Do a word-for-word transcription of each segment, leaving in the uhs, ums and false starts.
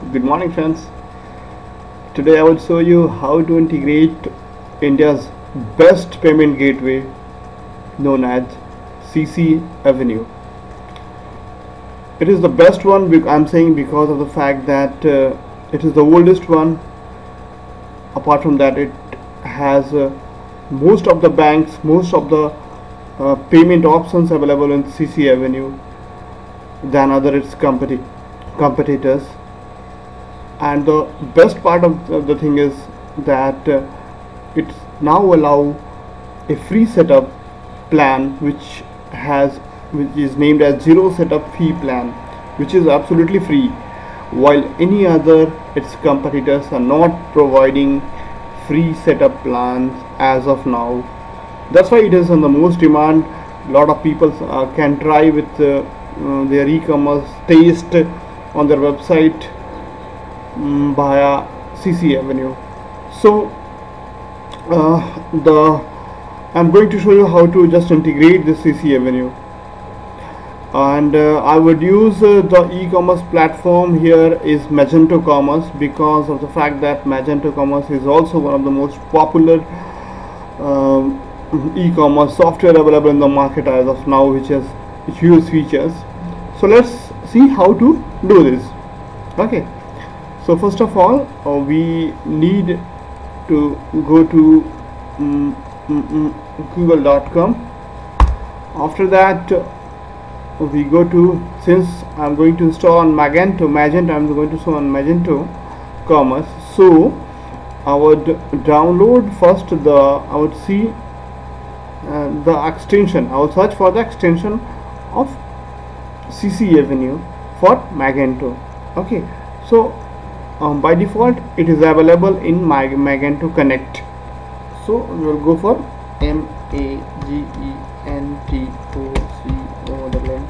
Good morning friends. Today I will show you how to integrate India's best payment gateway known as ccavenue. It is the best one, I'm saying, because of the fact that uh, it is the oldest one. Apart from that, it has uh, most of the banks, most of the uh, payment options available in ccavenue than other its competi competitors. And the best part of the thing is that uh, it now allow a free setup plan which has which is named as zero setup fee plan, which is absolutely free, while any other its competitors are not providing free setup plans as of now. That's why it is in the most demand. A lot of people uh, can try with uh, uh, their e-commerce taste on their website um, via ccavenue. So uh, the I'm going to show you how to just integrate this ccavenue, and uh, I would use uh, the e-commerce platform here is Magento Commerce, because of the fact that Magento Commerce is also one of the most popular um, e-commerce software available in the market as of now, which has huge features. So let's see how to do this. Okay, so first of all uh, we need to go to um, google dot com. After that uh, we go to, since I'm going to install on Magento Magento I'm going to install on Magento Commerce, so I would download first the I would see uh, the extension. I will search for the extension of ccavenue for Magento. Okay, so um, by default it is available in Mag Magento Connect. So we will go for M A G E N T O C O N.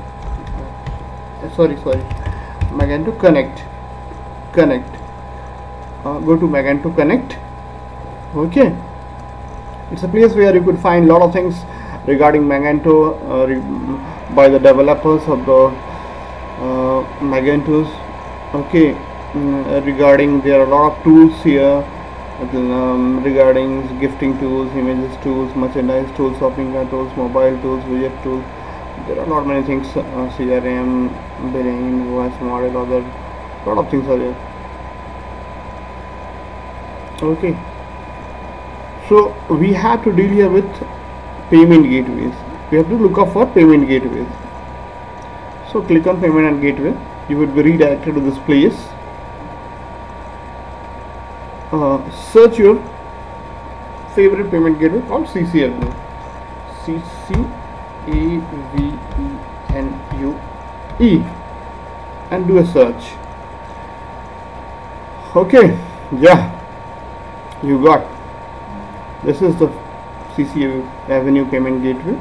Uh, sorry, sorry, Magento Connect. Connect. Uh, go to Magento Connect. Okay, it's a place where you could find a lot of things regarding Magento uh, re by the developers of the uh, Magentos. Okay, mm, regarding there are a lot of tools here. Um, regarding gifting tools, images tools, merchandise tools, shopping cart tools, mobile tools, widget tools. There are not many things. Uh, C R M, billing, voice model, other lot of things are there. Okay, so we have to deal here with payment gateways. We have to look up for payment gateways. So click on payment and gateway. You would be redirected to this place. Uh, search your favorite payment gateway called ccavenue. C C A V E N U E, and do a search. Okay, yeah, you got. This is the ccavenue payment gateway,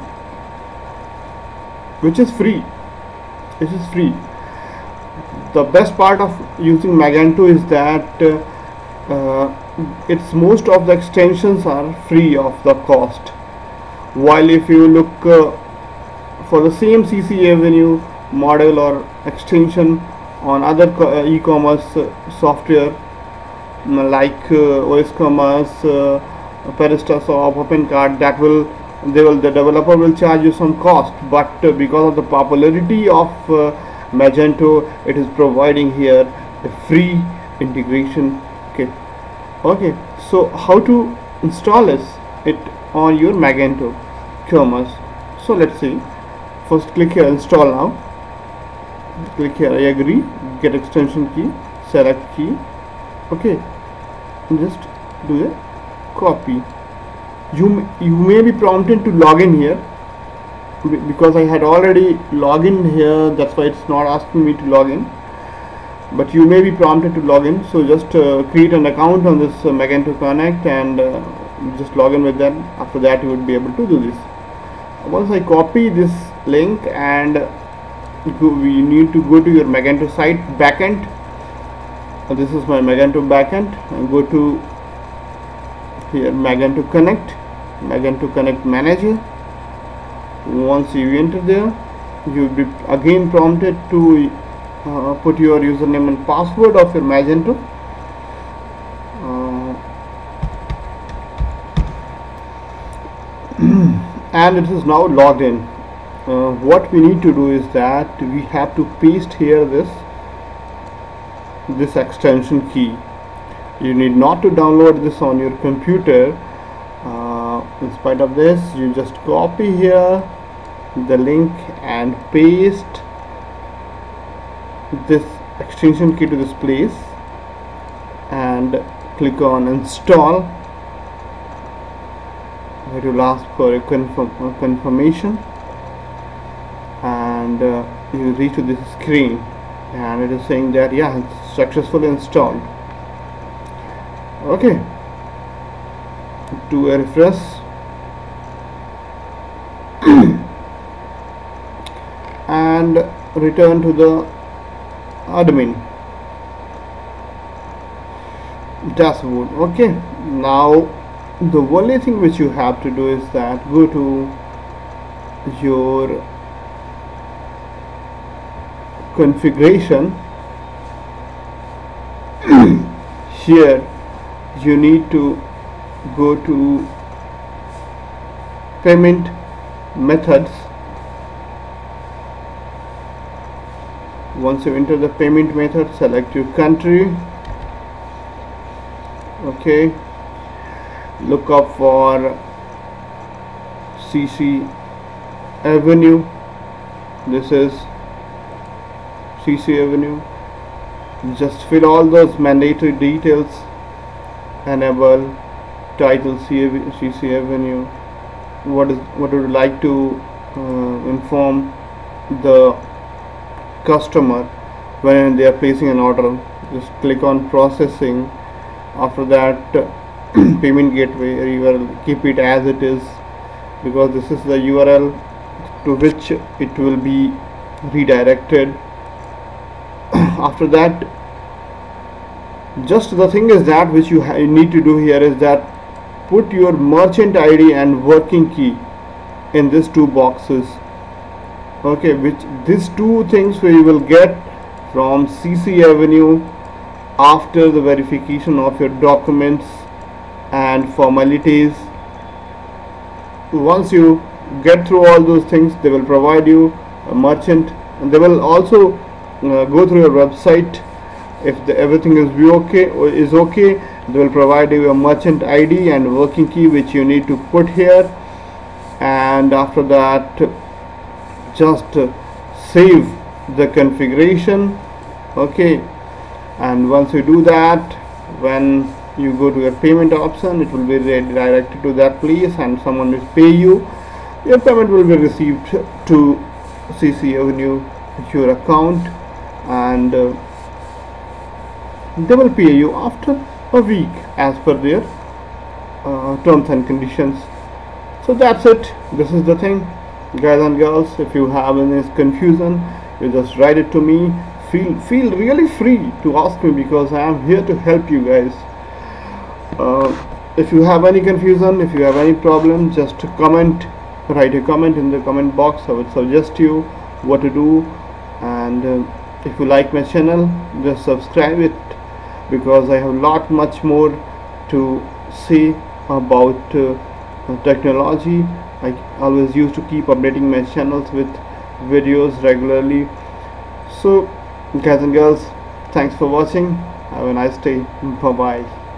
which is free. This is free. The best part of using Magento is that uh, Uh, it's most of the extensions are free of the cost, while if you look uh, for the same ccavenue model or extension on other uh, e-commerce uh, software like uh, O S Commerce, uh, PeristaShop, OpenCart, that will they will the developer will charge you some cost, but uh, because of the popularity of uh, Magento, it is providing here a free integration. Okay, so how to install this it on your Magento Commerce? So let's see. First click here, install now. Click here, I agree, get extension key, select key. Okay, and just do a copy. You you may be prompted to log in here, because I had already logged in here. That's why it's not asking me to log in. But you may be prompted to log in, so just uh, create an account on this uh, Magento Connect and uh, just log in with them. After that you would be able to do this. Once I copy this link, and go, we need to go to your Magento site backend. Uh, this is my Magento backend, and go to here Magento Connect, Magento Connect Manager. Once you enter there, you will be again prompted to uh, put your username and password of your Magento. uh, and it is now logged in. Uh, what we need to do is that we have to paste here this this extension key. You need not to download this on your computer. Uh, in spite of this, you just copy here the link and paste this extension key to this place and click on install. It will ask for a confirm, uh, confirmation, and uh, you reach to this screen and it is saying that yeah, it's successfully installed. Okay, do a refresh and return to the admin dashboard. Okay, now the only thing which you have to do is that go to your configuration. Here you need to go to payment methods. Once you enter the payment method, select your country. Okay, look up for ccavenue. This is ccavenue. Just fill all those mandatory details. Enable title ccavenue. What is what would you like to uh, inform the customer when they are placing an order? Just click on processing. After that, payment gateway, you will keep it as it is, because this is the U R L to which it will be redirected. After that, just the thing is that which you, you need to do here is that put your merchant I D and working key in these two boxes. Okay, which these two things we will get from ccavenue after the verification of your documents and formalities. Once you get through all those things, they will provide you a merchant, and they will also uh, go through your website. If the, everything is be okay or is okay, they will provide you a merchant I D and working key which you need to put here. And after that, just uh, save the configuration. Okay, and once you do that, when you go to your payment option, it will be redirected to that place and someone will pay you. Your payment will be received to ccavenue, your account, and uh, they will pay you after a week as per their uh, terms and conditions. So that's it. This is the thing, guys and girls. If you have any confusion, you just write it to me. Feel feel really free to ask me, because I am here to help you guys. Uh, if you have any confusion, if you have any problem, just comment, write a comment in the comment box. I would suggest you what to do. And uh, if you like my channel, just subscribe it, because I have a lot much more to say about uh, technology. I always used to keep updating my channels with videos regularly. So guys and girls, thanks for watching. Have a nice day. Bye bye.